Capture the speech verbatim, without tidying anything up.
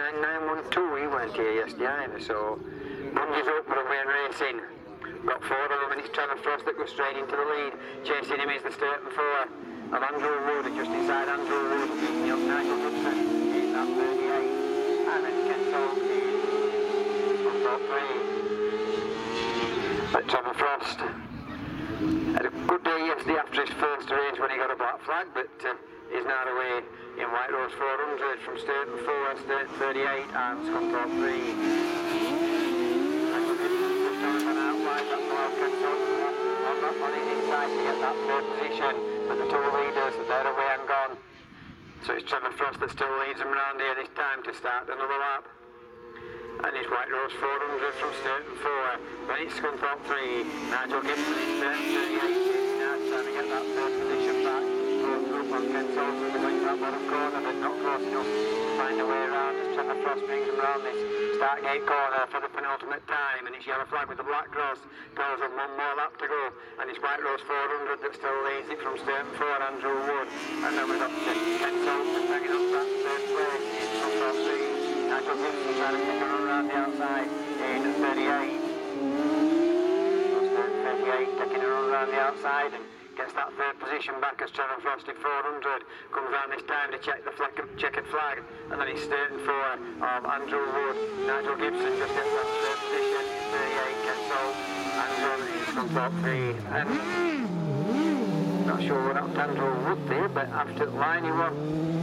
nine nine one two, he went here yesterday either, so Bunge's up for away and racing. Got four of them and it's Trevor Frost that goes straight into the lead. Chasing him is the Sturton four of Andrew Wood, just inside Andrew Wood. Picking up Nigel Gibson, he's at thirty-eight. And then Kensal is on top three. But Trevor Frost had a good day yesterday after his first race when he got a black flag, but uh, he's now away in White Rose four hundred from Sturton four, Sturton thirty-eight and Scunthorpe three. On his inside to get that third position, but the two leaders, they're away and gone. So it's Trevor Frost that still leads them round here this time to start another lap. And it's White Rose four hundred from Sturton four, then it's Scunthorpe three, Nigel Gibson is Sturton thirty-eight, he's now trying to get that third position back. Goes up on Kensal, so they're going to that bottom corner, but not close enough to find a way around as Trevor Frost brings them round this start gate corner for the penultimate time, and it's yellow flag with the black cross. Goes on one more lap to go, and it's White Rose four hundred that still leads it from Sturton four, Andrew Wood, and then we've got Kensal hanging up that third place in Scunthorpe three. Nigel Gibson trying to kick on around the outside in thirty-eight. Sturton thirty-eight taking her on around the outside and gets that third position back as Trevor Frost in four hundred comes round this time to check the flag, checkered flag, and then it's Sturton four of Andrew Wood. Nigel Gibson just gets that third position in thirty-eight, Kensal, Andrew in Scunthorpe three, and not sure what happened to Andrew Wood there, but after the line he was.